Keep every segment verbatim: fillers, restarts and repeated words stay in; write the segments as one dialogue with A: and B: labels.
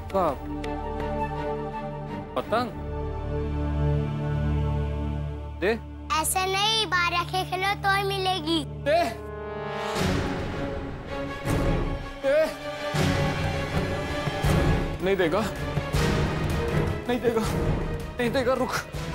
A: का पतंग दे।
B: ऐसे नहीं, बाहर रखे खिलो तो ही मिलेगी।
A: दे दे। नहीं देगा, नहीं देगा, नहीं देगा, रुक।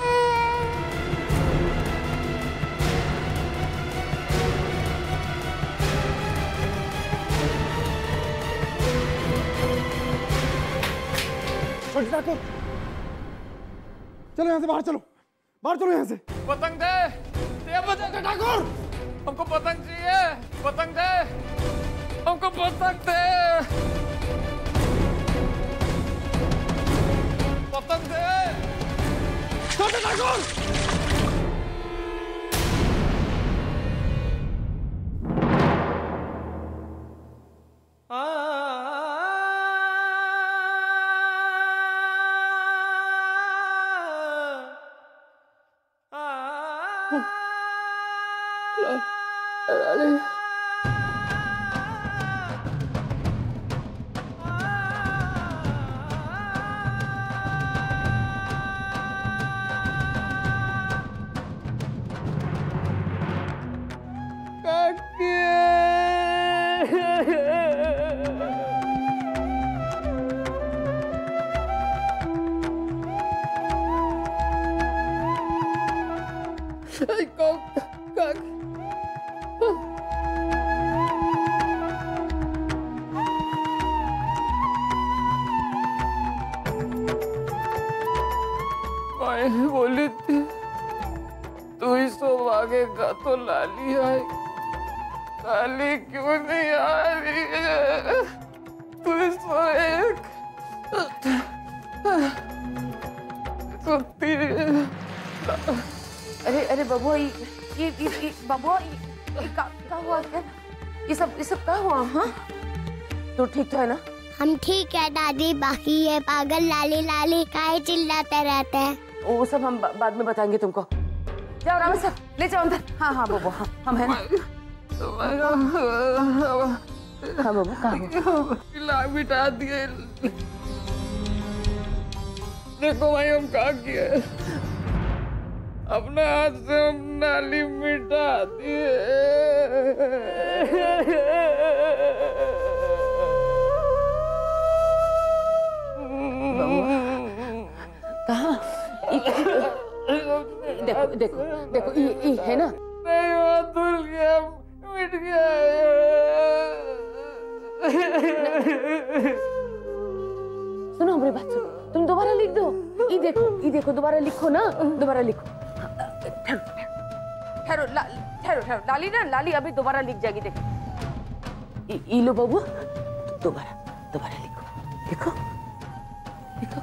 C: छोटे ठाकुर, चलो यहाँ से बाहर, चलो बाहर, चलो यहाँ से।
A: पतंग दे, दे पतंग ठाकुर, हमको पतंग चाहिए, पतंग दे, हमको पतंग दे, पतंग दे, छोटे ठाकुर। माए बोली थी तू ही सो भागेगा तो लाली आए, लाली क्यों नहीं आ रही है? तू ही सो एक सोती है।
D: अरे अरे बबुआ, ये ये ये बबुआ, ये क्या हुआ? क्या ये सब ये सब क्या हुआ? हाँ, तो ठीक तो है ना?
B: हम ठीक है दादी, बाकी ये पागल लाली लाली काहे चिल्लाते रहते हैं?
D: वो सब हम बाद में बताएंगे तुमको। जाओ राम सर, ले जाओ अंदर। हाँ हाँ बबू, हाँ हम है ना। हाँ बबू, कहाँ
A: बिठा दिए। देखो भाई हम कहा किए, अपने हाथ से हम नाली मिटा दिए।
D: कहाँ? देखो देखो देखो, ये ये है ना?
A: नहीं, वो धुल गया, मिट गया।
D: सुनो हमारी बात सुनो, तुम दोबारा लिख दो। ये देखो, ये देखो, दोबारा लिखो ना, दोबारा लिखो। ठहरो ठहरो ठहरो ठहरो, लाली ना, लाली अभी दोबारा लिख जाएगी। देखो ये लो बबू, दोबारा दोबारा लिखो, लिखो लिखो।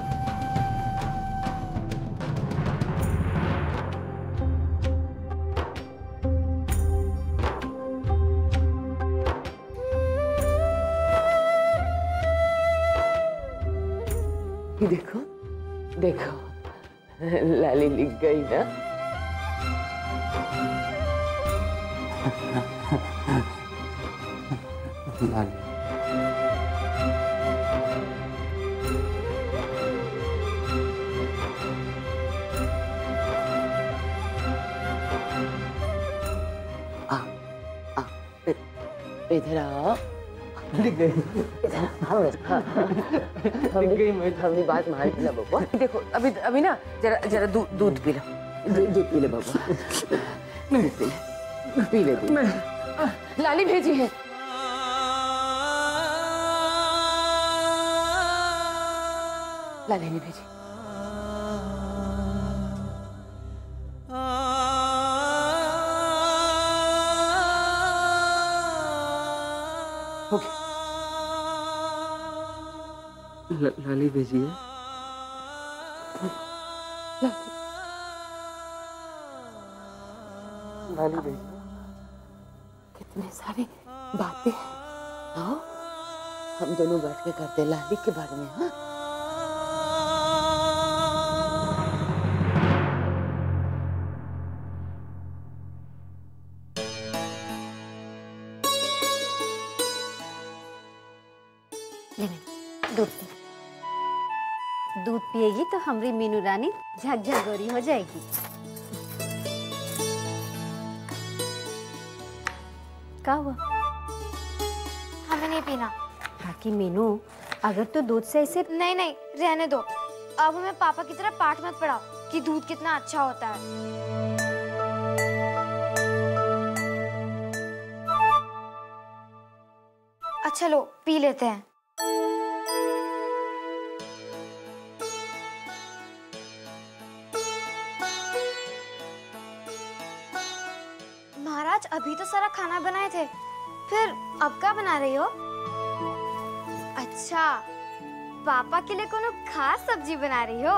D: ये देखो देखो, लाली लिख गई ना।
C: लाली
D: आ आ इधर आओ।
C: लिख गई।
D: हम हमने बात मान ली ना बबुआ। देखो अभी अभी ना जरा जरा दूध दूध पी लो, दूध पी ले बबुआ, दूध पी ले, पी ले दूध। लाली भेजी है। लाली ने भेजी। हो गया।
C: ल, लाली भेजी है। लाली भेजी।
D: कितने सारी बातें हैं। आओ हम दोनों बैठ के करते लाली के बारे में। हाँ
B: दूध
E: दूध पिएगी तो हमारी मीनू रानी झकझक गोरी हो जाएगी। क्या हुआ?
F: हमें नहीं पीना।
E: बाकी मीनू, अगर तो दूध से ऐसे
F: नहीं नहीं रहने दो। अब हमें पापा की तरह पाठ मत पढ़ाओ कि दूध कितना अच्छा होता है। अच्छा लो पी लेते हैं। महाराज अभी तो सारा खाना बनाए थे, फिर अब क्या बना रही हो? अच्छा, पापा के लिए कोनो खास सब्जी बना रही हो?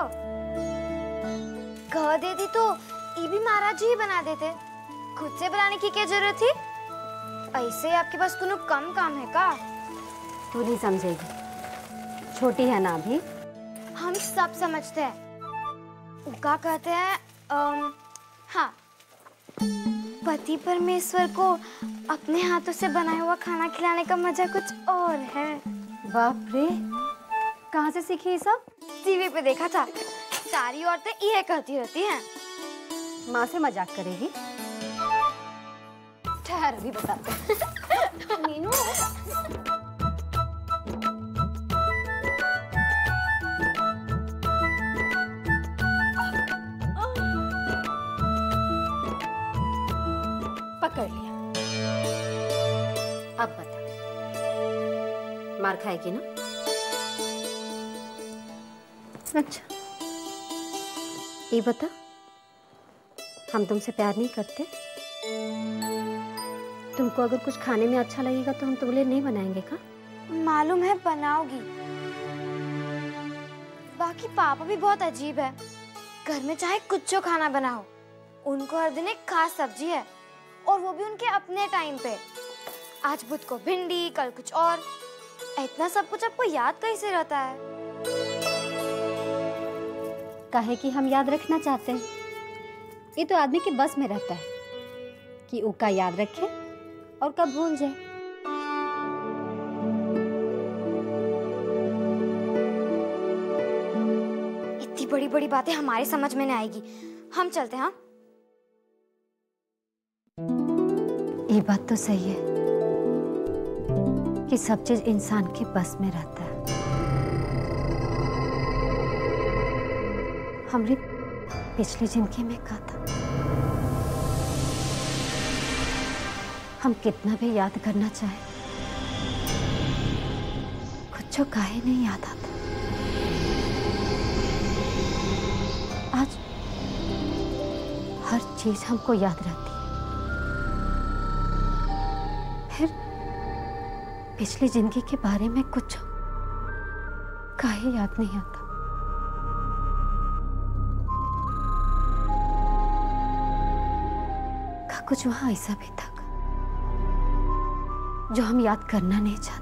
F: कह देती तो ये भी महाराज जी ही बना देते। खुद से बनाने की क्या जरूरत थी? ऐसे आपके पास कोनो कम काम है का?
E: तू नहीं समझेगी, छोटी है ना अभी।
F: हम सब समझते हैं। क्या कहते हैं? अम, हाँ, पति परमेश्वर को अपने हाथों से बनाया हुआ खाना खिलाने का मजा कुछ और है।
E: बाप रे, कहाँ से सीखी ये सब?
F: टीवी पे देखा था। सारी औरतें ये कहती रहती हैं।
E: माँ से मजाक करेगी? ठहर, अभी बताते हैं।
F: मीनू,
E: पकड़ लिया। अब बता, मार खाएगी ना? अच्छा, ये बता, हम तुमसे प्यार नहीं करते? तुमको अगर कुछ खाने में अच्छा लगेगा तो हम तुम्हारे लिए नहीं बनाएंगे का?
F: मालूम है बनाओगी। बाकी पापा भी बहुत अजीब है। घर में चाहे कुछ खाना बनाओ, उनको हर दिन एक खास सब्जी है, और वो भी उनके अपने टाइम पे। आज बुध को भिंडी, कल कुछ और। इतना सब कुछ आपको याद कैसे रहता है?
E: काहे कि हम याद रखना चाहते हैं। ये तो आदमी के बस में रहता है कि उसका याद रखे और कब भूल जाए।
F: इतनी बड़ी बड़ी बातें हमारे समझ में नहीं आएगी। हम चलते हैं। हाँ,
E: ये बात तो सही है कि सब चीज इंसान के बस में रहता है। हमने पिछली जिंदगी में कहा था, हम कितना भी याद करना चाहे, कुछ काहे नहीं याद आता। आज हर चीज हमको याद रहती है, फिर पिछली जिंदगी के बारे में कुछ काहे याद नहीं आता। का कुछ वहां ऐसा भी था जो हम याद करना नहीं चाहते।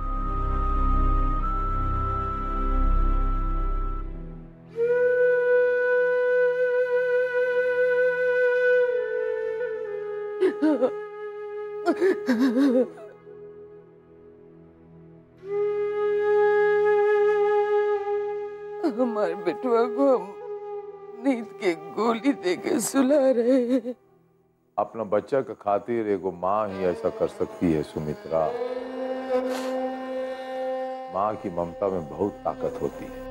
A: हमारे बेटुआ को हम नींद की गोली देकर सुला रहे हैं।
G: अपना बच्चा का खातिर एगो माँ ही ऐसा कर सकती है सुमित्रा। माँ की ममता में बहुत ताकत होती है।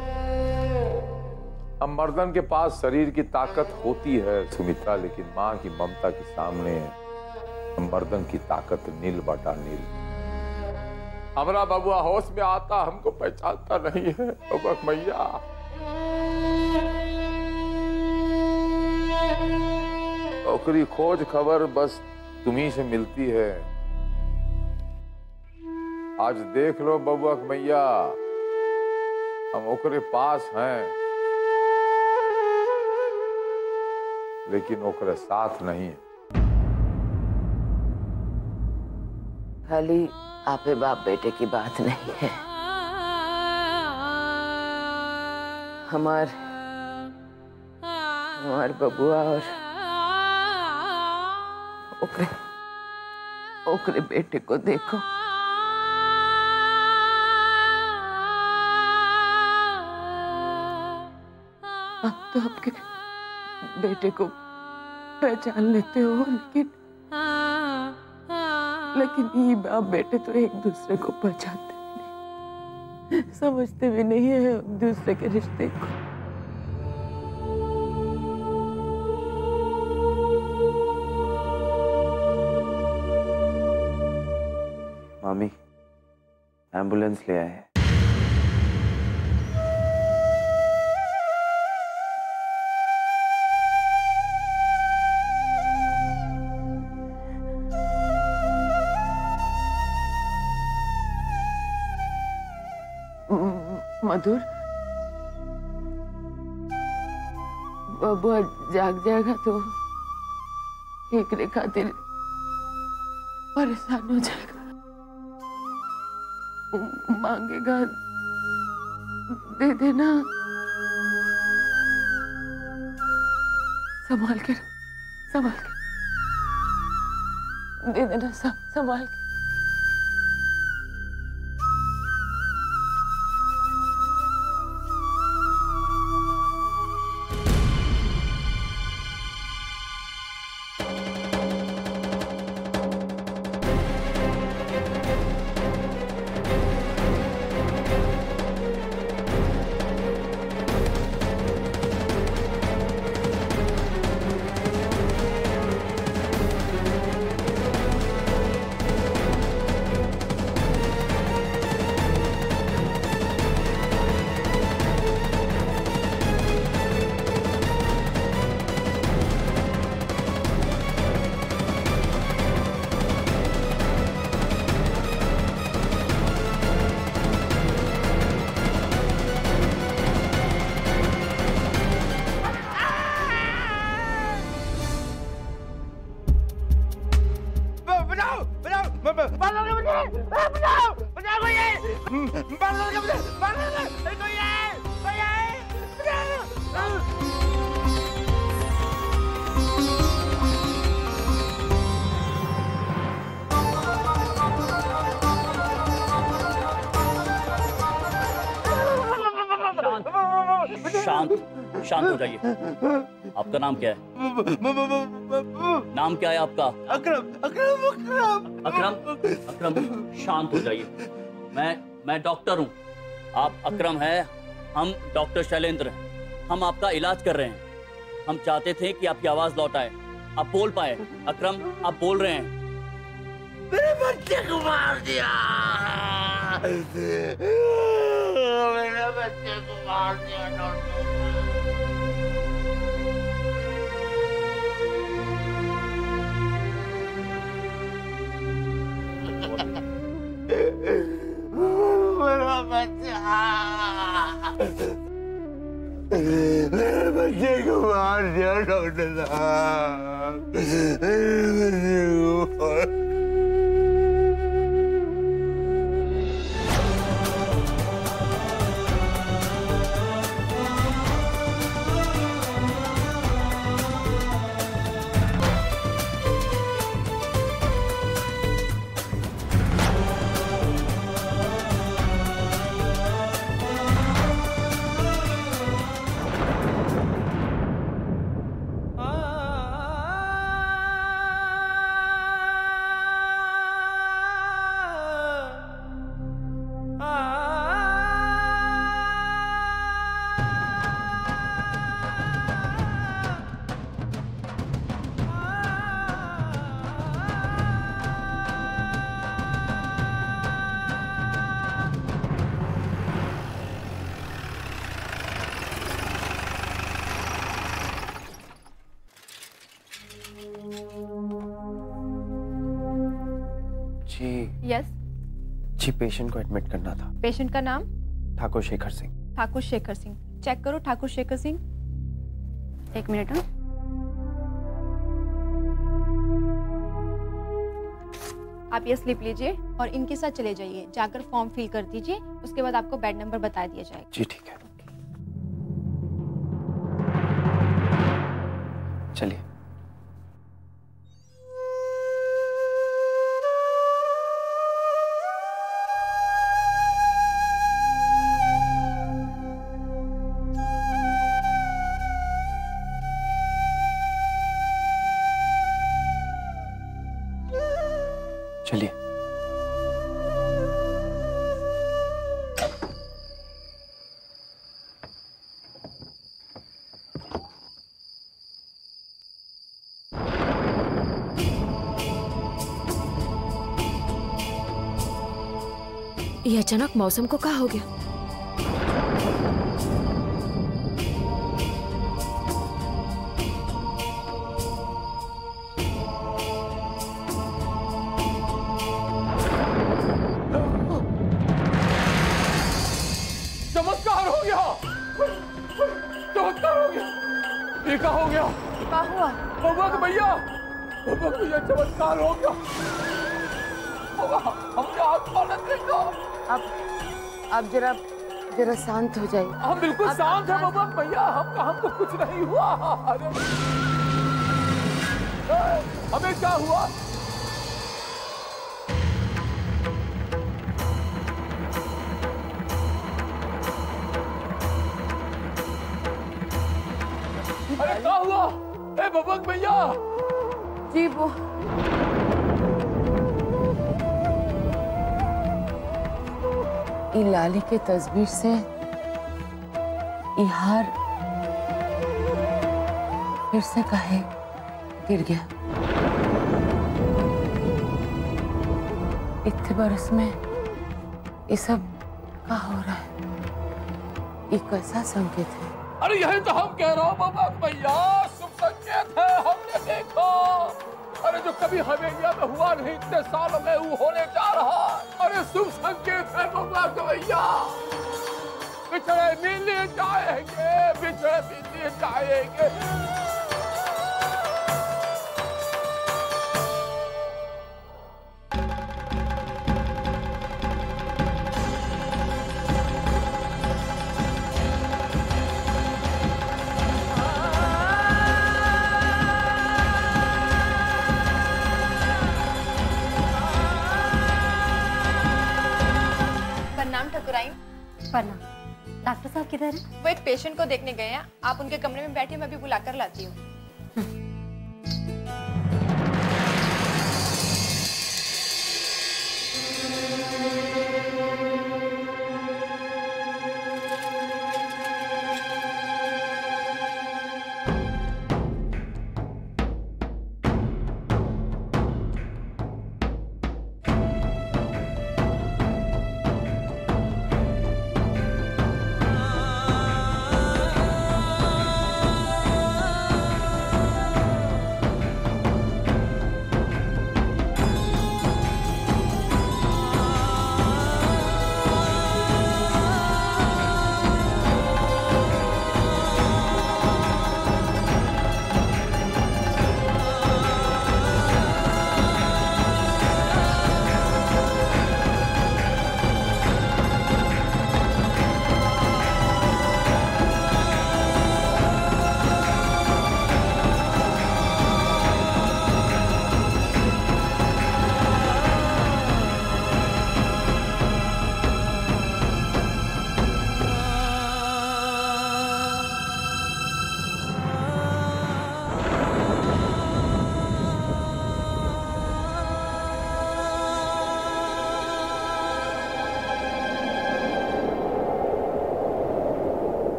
G: अब मर्दन के पास शरीर की ताकत होती है सुमित्रा, लेकिन माँ की ममता के सामने मर्दन की ताकत नील बटा नील। हमारा बबुआ होश में आता, हमको पहचानता नहीं है। बबुआ मैया, ओकरी खोज खबर बस तुम्ही से मिलती है। आज देख लो बबुआ मैया, हम ओकरे पास हैं, लेकिन ओकरे साथ नहीं है।
H: खाली आपे बाप बेटे की बात नहीं है। हमार हमार बबुआ और ओकरे ओकरे बेटे को देखो।
A: आप तो आपके बेटे को पहचान लेते हो, लेकिन लेकिन ये बाप बेटे तो एक दूसरे को पहचानते भी नहीं, समझते भी नहीं है एक दूसरे के रिश्ते को।
C: मामी, एम्बुलेंस ले आए हैं।
A: मधुर, बबुआ जाग जाएगा तो एक रे खातिर परेशान हो जाएगा, मांगेगा, दे देना, संभाल के संभाल के दे देना, संभाल के।
I: शांत शांत हो जाइए। आपका नाम क्या है? नाम क्या है आपका?
J: अकरम अकरम अकरम
I: अकरम अकरम शांत हो जाइए। मैं मैं डॉक्टर हूँ। आप अकरम है, हम डॉक्टर शैलेंद्र हैं। हम आपका इलाज कर रहे हैं। हम चाहते थे कि आपकी आवाज लौट आए, आप बोल पाए। अकरम, आप बोल रहे हैं।
J: मेरे बच्चे को मार दिया, मेरे बच्चे को मार दिया डॉक्टर। मेरा बच्चा, मेरे बच्चे को मार दिया डॉक्टर साहब, मेरे बच्चे को।
C: जी
D: यस
C: जी, पेशेंट को एडमिट करना था।
D: पेशेंट का नाम?
C: ठाकुर शेखर सिंह।
D: ठाकुर शेखर सिंह, चेक करो। ठाकुर शेखर सिंह, एक मिनट। हाँ, आप ये स्लिप लीजिए और इनके साथ चले जाइए, जाकर फॉर्म फिल कर दीजिए। उसके बाद आपको बेड नंबर बता दिया जाएगा।
C: जी ठीक है, चलिए। चलिए।
D: ये अचानक मौसम को क्या हो गया?
G: चमत्कार हो गया, चमत्कार हो गया। ये क्या हो गया?
D: क्या हुआ?
G: बबुआ के भैया, बबुआ के भैया, चमत्कार हो गया। हमने आत्मा न देखा।
H: अब अब जरा जरा शांत हो जाइए।
G: हम बिल्कुल शांत हैं बबुआ भैया, हम हमको कुछ नहीं हुआ। अरे हमें क्या हुआ? अरे क्या हुआ? ए बबुआ भैया।
H: जी वो ई लाली के तस्वीर से ई हार फिर से काहे गिर गया। इतने बरस में ये सब क्या हो रहा है? ये कैसा संकेत है?
G: अरे यही तो हम कह रहा हूँ बाबा भैया, शुभ संकेत है, हमने देखा। अरे जो कभी हवेलिया में हुआ नहीं, इतने सालों में वो होने जा रहा। अरे शुभ संकेत है बाबा भैया। बिछड़े मिलने जाएंगे, बिछड़े मिलने जाएंगे।
E: प्रणाम। डॉक्टर साहब किधर है?
K: वो एक पेशेंट को देखने गए हैं। आप उनके कमरे में बैठे, मैं अभी बुला कर लाती हूँ।